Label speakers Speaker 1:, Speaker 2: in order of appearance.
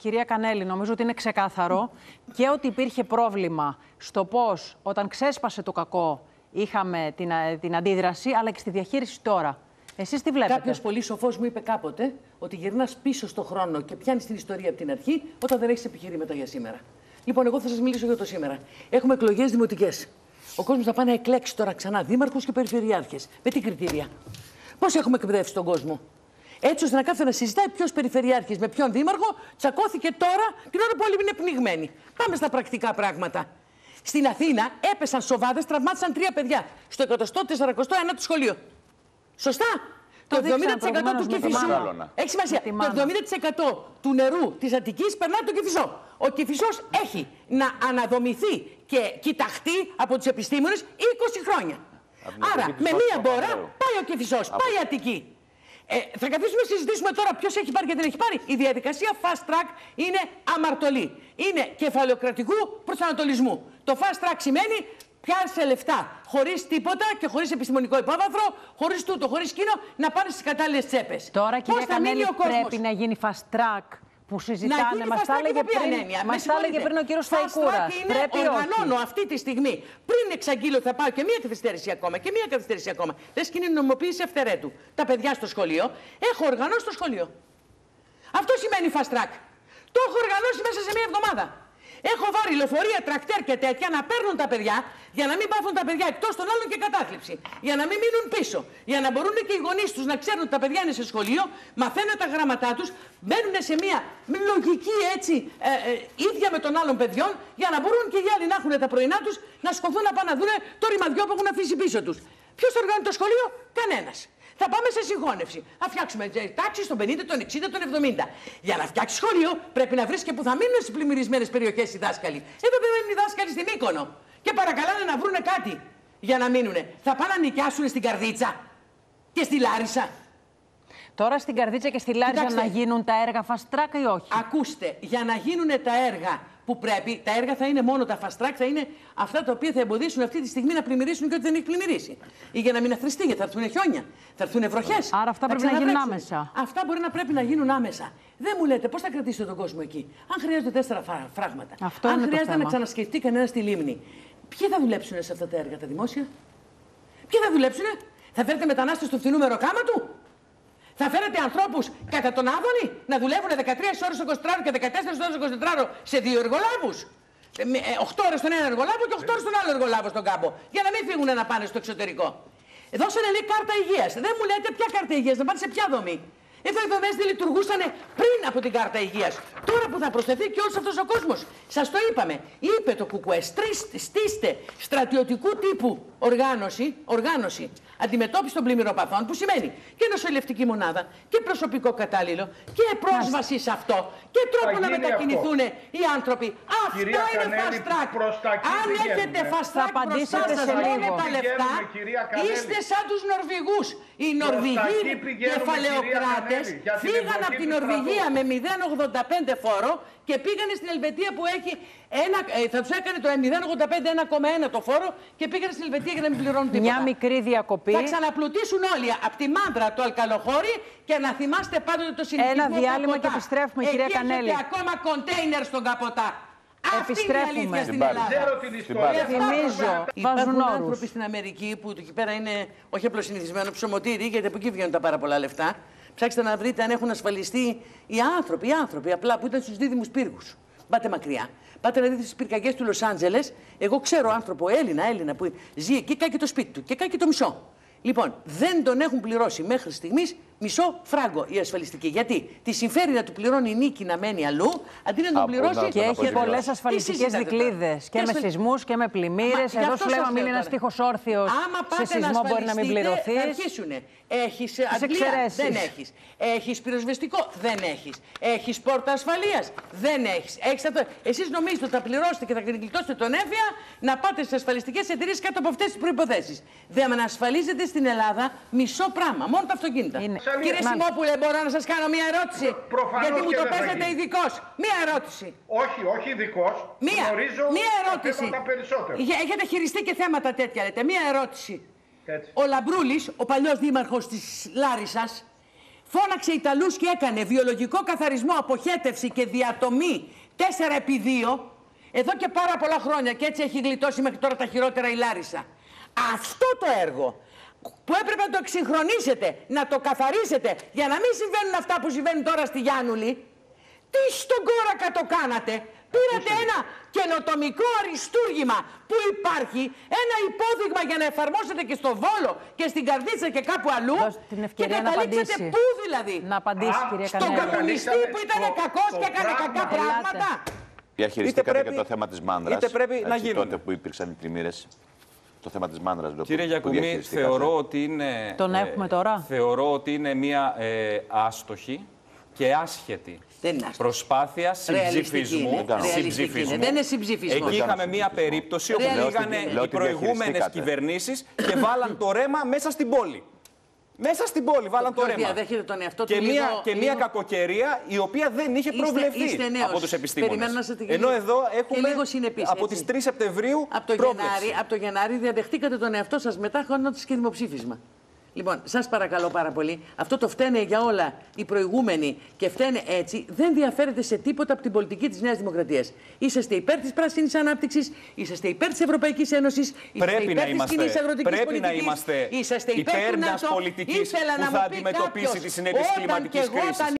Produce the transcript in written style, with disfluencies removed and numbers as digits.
Speaker 1: Κυρία Κανέλη, νομίζω ότι είναι ξεκάθαρο και ότι υπήρχε πρόβλημα στο πώς όταν ξέσπασε το κακό είχαμε την αντίδραση, αλλά και στη διαχείριση τώρα. Εσείς τι βλέπετε?
Speaker 2: Κάποιος πολύ σοφός μου είπε κάποτε ότι γυρνάς πίσω στον χρόνο και πιάνεις την ιστορία από την αρχή όταν δεν έχεις επιχειρήματα για σήμερα. Λοιπόν, εγώ θα σας μιλήσω για το σήμερα. Έχουμε εκλογές δημοτικές. Ο κόσμος θα πάει να εκλέξει τώρα ξανά δήμαρχους και περιφερειάρχες. Με τι κριτήρια? Πώς έχουμε εκπαιδεύσει τον κόσμο? Έτσι ώστε να κάθεται να συζητάει ποιος περιφερειάρχης με ποιον δήμαρχο τσακώθηκε τώρα την ώρα που όλοι είναι πνιγμένοι. Πάμε στα πρακτικά πράγματα. Στην Αθήνα έπεσαν σοβάδες, τραυμάτισαν 3 παιδιά στο 149ο σχολείο. Σωστά. Το 70% του Κηφισού. Έχει σημασία. Το 70% του νερού της Αττικής περνάει από τον Κηφισό. Ο Κηφισός έχει να αναδομηθεί και κοιταχτεί από τους επιστήμονες 20 χρόνια. Άρα με μία μπόρα πάει ο Κηφισός, πάει η Αττική. Θα καθίσουμε να συζητήσουμε τώρα ποιος έχει πάρει και δεν έχει πάρει. Η διαδικασία fast track είναι αμαρτωλή. Είναι κεφαλαιοκρατικού προσανατολισμού. Το fast track σημαίνει πιάσε λεφτά χωρίς τίποτα και χωρίς επιστημονικό υπόβαθρο, χωρίς τούτο, χωρίς εκείνο, να πάνε στις κατάλληλες τσέπες.
Speaker 1: Τώρα, κυρία Κανέλη, πρέπει να γίνει fast track που συζητάνε. Μας τα έλεγε πριν ο κύριος Σταϊκούρας.
Speaker 2: Πρέπει οργανώνω αυτή τη στιγμή. Πριν εξαγγείλω θα πάω και μία καθυστέρηση ακόμα και μία καθυστέρηση ακόμα. Λες και είναι νομιμοποίηση αυθαιρέτου. Τα παιδιά στο σχολείο, έχω οργανώσει το σχολείο. Αυτό σημαίνει fast track. Το έχω οργανώσει μέσα σε μία εβδομάδα. Έχω βάλει λεωφορεία, τρακτέρ και τέτοια να παίρνουν τα παιδιά για να μην πάθουν τα παιδιά εκτός των άλλων και κατάθλιψη. Για να μην μείνουν πίσω. Για να μπορούν και οι γονείς τους να ξέρουν ότι τα παιδιά είναι σε σχολείο, μαθαίνουν τα γράμματά τους, μπαίνουν σε μια λογική έτσι ίδια με των άλλων παιδιών, για να μπορούν και οι άλλοι να έχουν τα πρωινά τους, να σκοθούν να πάνε να δουν το ρημαδιό που έχουν αφήσει πίσω τους. Ποιος οργανώνει το σχολείο? Κανένας. Θα πάμε σε συγχώνευση. Θα φτιάξουμε τάξεις των 50, των 60, των 70. Για να φτιάξει σχολείο πρέπει να βρει και που θα μείνουν στις πλημμυρισμένες περιοχές οι δάσκαλοι. Εδώ δεν είναι οι δάσκαλοι στην Μύκονο. Και παρακαλάνε να βρούνε κάτι για να μείνουνε. Θα πάνε να νοικιάσουν στην Καρδίτσα και στη Λάρισα.
Speaker 1: Τώρα στην Καρδίτσα και στη Λάρισα να γίνουν τα έργα fast track ή όχι?
Speaker 2: Ακούστε, για να γίνουν τα έργα που πρέπει, τα έργα θα είναι μόνο τα fast track, θα είναι αυτά τα οποία θα εμποδίσουν αυτή τη στιγμή να πλημμυρίσουν και ότι δεν έχει πλημμυρίσει. Ή για να μην αθροιστεί, γιατί θα έρθουν χιόνια, θα έρθουν βροχές.
Speaker 1: Άρα αυτά πρέπει να γίνουν άμεσα.
Speaker 2: Αυτά μπορεί να πρέπει να γίνουν άμεσα. Δεν μου λέτε πώς θα κρατήσετε τον κόσμο εκεί. Αν χρειάζονται 4 φράγματα, αν χρειάζεται να ξανασκεφτεί κανένα τη λίμνη, ποιοι θα δουλέψουν σε αυτά τα έργα, τα δημόσια? Ποιοι θα δουλέψουν? Θα φέρετε μετανάστες στο φθηνού μεροκάματου? Θα φέρετε ανθρώπους κατά τον Άδωνη να δουλεύουν 13 ώρες το 24ωρο και 14 ώρες το 24ωρο σε 2 εργολάβους? 8 ώρες στον ένα εργολάβο και 8 ώρες στον άλλο εργολάβο στον κάμπο. Για να μην φύγουν να πάνε στο εξωτερικό. Δώσανε λέει κάρτα υγείας. Δεν μου λέτε ποια κάρτα υγείας, να πάνε σε ποια δομή. Εδώ οι δομές δεν λειτουργούσαν πριν από την κάρτα υγείας. Τώρα που θα προσθεθεί και όλος αυτός ο κόσμος. Σας το είπαμε. Είπε το ΚΚΕ, στήστε στρατιωτικού τύπου οργάνωση αντιμετώπιση των πλημμυροπαθών, που σημαίνει και νοσηλευτική μονάδα και προσωπικό κατάλληλο και πρόσβαση σε αυτό και τρόπο να μετακινηθούν οι άνθρωποι. Αυτό είναι fast track. Αν έχετε fast track μπροστά σας λένε τα λεφτά, είστε σαν τους Νορβηγούς. Οι Νορβηγοί κεφαλαιοκράτες φύγαν από την Νορβηγία με 0,85 φόρο και πήγανε στην Ελβετία που έχει θα τους έκανε το 0,85 1,1 το φόρο και πήγανε στην Ελβετία για να μην πληρώνουν τίποτα.
Speaker 1: Μια μικρή διακοπή.
Speaker 2: Θα ξαναπλουτίσουν όλοι από τη Μάντρα το Αλκαλοχώρι και να θυμάστε πάντοτε το συνεχισμό.
Speaker 1: Ένα διάλειμμα και επιστρέφουμε, κυρία Κανέλη.
Speaker 2: Έχετε ακόμα κοντέινερ στον Καποτά.
Speaker 1: Επιστρέφουμε
Speaker 2: στην Ελλάδα.
Speaker 1: Θυμίζω, βάζουν όρους.
Speaker 2: Άνθρωποι στην Αμερική που εκεί πέρα είναι όχι απλώς συνηθισμένο ψωμοτήρι, γιατί από εκεί βγαίνουν τα πάρα πολλά λεφτά. Ψάξτε να βρείτε αν έχουν ασφαλιστεί οι άνθρωποι απλά που ήταν στους δίδυμους πύργους. Πάτε μακριά. Πάτε να δείτε στις πυρκαγιές του Λος Άντζελες. Εγώ ξέρω άνθρωπο Έλληνα που ζει εκεί, κάκι το σπίτι του και κάκι το μισό. Λοιπόν, δεν τον έχουν πληρώσει μέχρι στιγμής μισό φράγκο οι ασφαλιστικοί. Γιατί τη συμφέρει να του πληρώνει νίκη να μένει αλλού, αντί να τον πληρώσει.
Speaker 1: Και έχει πολλές ασφαλιστικές δικλείδες. Και με σεισμούς και με πλημμύρες. Εδώ σου λέμε, μην είναι ένας τείχος όρθιος. Σε σεισμό μπορεί να μην πληρωθεί.
Speaker 2: Έχεις αντλία? Δεν έχεις. Έχεις πυροσβεστικό? Δεν έχεις. Έχεις πόρτα ασφαλείας? Δεν έχεις. Εσείς νομίζετε ότι θα πληρώσετε και θα γλιτώσετε τον έμφυα να πάτε στις ασφαλιστικές εταιρείες κάτω από αυτές τις προϋποθέσεις. Δεν ασφαλίζετε στην Ελλάδα μισό πράγμα, μόνο τα αυτοκίνητα. Κύριε Σιμόπουλε, μπορώ να σας κάνω μία ερώτηση? Γιατί μου το παίζετε ειδικός. Μία ερώτηση.
Speaker 3: Όχι ειδικός.
Speaker 2: Μία ερώτηση. Έχετε χειριστεί και θέματα τέτοια, λέτε. Μία ερώτηση. Ο Λαμπρούλης, ο παλιός δήμαρχος της Λάρισσας, Φώναξε Ιταλούς και έκανε βιολογικό καθαρισμό, αποχέτευση και διατομή 4x2 εδώ και πάρα πολλά χρόνια. Και έτσι έχει γλιτώσει μέχρι τώρα τα χειρότερα η Λάρισα. Αυτό το έργο που έπρεπε να το εξυγχρονίσετε, να το καθαρίσετε, για να μην συμβαίνουν αυτά που συμβαίνουν τώρα στη Γιάννουλη, τι στον Κόρακα το κάνατε? Πήρατε ένα καινοτομικό αριστούργημα που υπάρχει, ένα υπόδειγμα για να εφαρμόσετε και στο Βόλο και στην Καρδίτσα και κάπου αλλού. Και καταλήξατε πού δηλαδή?
Speaker 1: Να απαντήσει, κυρία Κανέλη.
Speaker 2: Στον κομμουνιστή που ήταν κακός και έκανε κακά πράγματα.
Speaker 3: Διαχειριστήκατε και το θέμα της μάνδρας,
Speaker 4: να γίνουν.
Speaker 3: τότε που υπήρξαν οι πλημμύρες. Το θέμα της μάνδρας,
Speaker 4: Κύριε Γιακουμί, θεωρώ ότι είναι...
Speaker 1: Τον έχουμε τώρα.
Speaker 4: Θεωρώ ότι είναι μια άστοχη και άσχετη προσπάθεια συμψηφισμού.
Speaker 2: Δεν είναι συμψηφισμό.
Speaker 4: Εκεί είχαμε μια περίπτωση όπου πήγανε οι προηγούμενες κυβερνήσεις και βάλαν το ρέμα μέσα στην πόλη. Μέσα στην πόλη βάλαν το ρέμα. Και μια κακοκαιρία η οποία δεν είχε προβλεφθεί από τους επιστήμονες. Ενώ εδώ έχουμε από τις 3 Σεπτεμβρίου πρόβλεψη.
Speaker 2: Από το Γενάρη διαδεχτήκατε τον εαυτό σας μετά χώνοντας και δημοψήφισμα. Λοιπόν, σας παρακαλώ πάρα πολύ, αυτό το φταίνε για όλα οι προηγούμενοι και φταίνε έτσι, δεν διαφέρεται σε τίποτα από την πολιτική της Νέας Δημοκρατίας. Είσαστε υπέρ της πράσινης ανάπτυξης, είσαστε υπέρ της Ευρωπαϊκής Ένωσης, είσαστε υπέρ της κοινής αγροτικής πολιτικής, είσαστε υπέρ μιας πολιτικής
Speaker 4: που θα αντιμετωπίσει τις συνέπειες κλιματικής κρίσης.